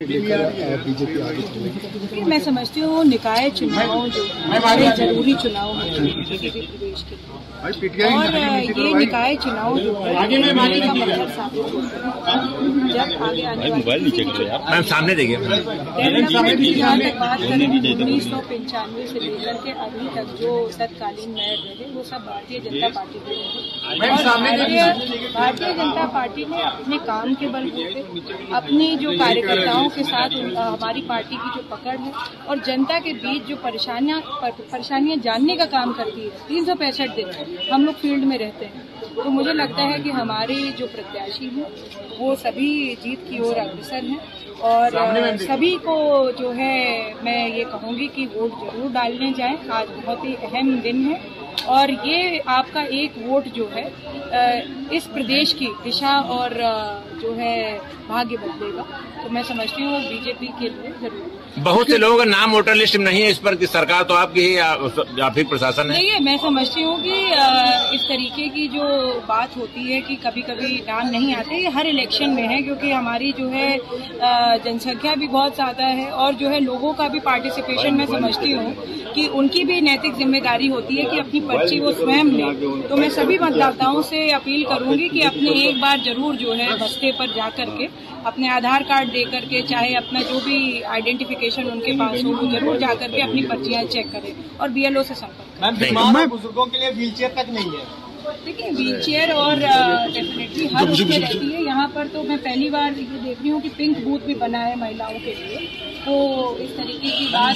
BJP आगे चलेगी। मैं समझती हूँ निकाय चुनाव जो जरूरी चुनाव है बीजेपी प्रदेश के लिए, और ये निकाय चुनाव जो है का मतलब साबित होता है जब आगे आने वाले सामने देखिए जहाँ तक बात करें 1995 से लेकर के अभी तक जो तत्कालीन मेयर रहे वो सब भारतीय जनता पार्टी के रहे, और भारतीय जनता पार्टी ने अपने काम के बलबूते अपनी जो कार्यकर्ताओं के साथ हमारी पार्टी की जो पकड़ है और जनता के बीच जो परेशानियां जानने का काम करती है। 365 दिन हम लोग फील्ड में रहते हैं, तो मुझे लगता है कि हमारे जो प्रत्याशी हैं वो सभी जीत की ओर अग्रसर हैं, और सभी को जो है मैं ये कहूँगी कि वोट जरूर डालने जाएं। आज बहुत ही अहम दिन है और ये आपका एक वोट जो है इस प्रदेश की दिशा और जो है भाग्य बदलेगा। तो मैं समझती हूँ बीजेपी के लिए जरूर। बहुत से लोगों का नाम वोटर लिस्ट में नहीं है, इस पर कि सरकार तो आपकी ही या फिर प्रशासन है? देखिए, मैं समझती हूँ कि इस तरीके की जो बात होती है कि कभी कभी नाम नहीं आते, ये हर इलेक्शन में है, क्योंकि हमारी जो है जनसंख्या भी बहुत ज्यादा है और जो है लोगों का भी पार्टिसिपेशन मैं समझती हूँ कि उनकी भी नैतिक जिम्मेदारी होती है कि अपनी पर्ची वो स्वयं लें। तो मैं सभी मतदाताओं से अपील करूंगी कि अपने एक बार जरूर जो है बस्ते पर जा करके अपने आधार कार्ड दे करके, चाहे अपना जो भी आइडेंटिफिकेशन उनके पास हो, वो जरूर जा करके अपनी पर्चियां चेक करें और बीएलओ से संपर्क करें। बुजुर्गों के लिए व्हीलचेयर तक नहीं है। देखिए, व्हीलचेयर और डेफिनेटली हर उसमें रहती है। यहाँ पर तो मैं पहली बार ये देख रही हूँ कि पिंक बूथ भी बना है महिलाओं के लिए, तो इस तरीके की बात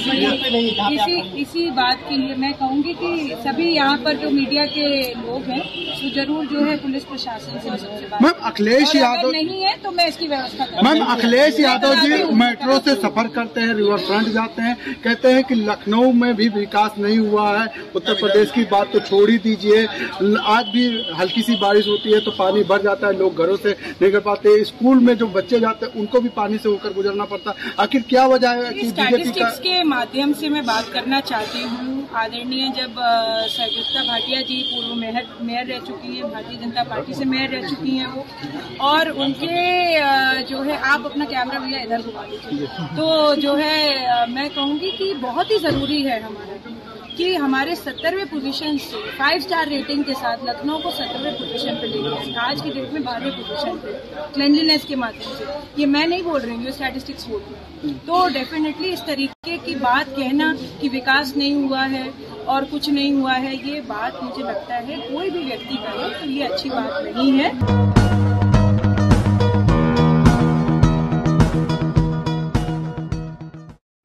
इसी बात के लिए मैं कहूँगी कि सभी यहाँ पर जो मीडिया के लोग हैं तो जरूर जो है पुलिस प्रशासन से सबसे बात। मैम, अखिलेश यादव नहीं है तो मैं इसकी व्यवस्था करूँगी। मैम, अखिलेश यादव जी मेट्रो से सफर करते हैं, रिवर फ्रंट जाते हैं, कहते हैं कि लखनऊ में भी विकास नहीं हुआ है। उत्तर प्रदेश की बात तो छोड़ ही दीजिए, आज भी हल्की सी बारिश होती है तो पानी भर जाता है, लोग घरों से नहीं कर पाते, स्कूल में जो बच्चे जाते हैं उनको भी पानी से होकर गुजरना पड़ता है। आखिर क्या वजह है कि स्टैटिस्टिक्स के माध्यम से मैं बात करना चाहती हूँ। आदरणीय जब सरयुक्ता भाटिया जी पूर्व मेयर रह चुकी है, भारतीय जनता पार्टी से मेयर रह चुकी हैं वो, और उनके जो है, आप अपना कैमरा भैया इधर घुमा दीजिए, तो जो है मैं कहूँगी कि बहुत ही जरूरी है हमारा कि हमारे 70वें पोजीशन से 5 स्टार रेटिंग के साथ लखनऊ को 70वें पोजीशन पे ले गया, आज की डेट में 12वें पोजीशन पे क्लीनलीनेस के माध्यम से। ये मैं नहीं बोल रही हूँ, स्टैटिस्टिक्स बोल रही हूँ। तो डेफिनेटली इस तरीके की बात कहना कि विकास नहीं हुआ है और कुछ नहीं हुआ है, ये बात मुझे लगता है कोई भी व्यक्ति करे तो ये अच्छी बात नहीं है।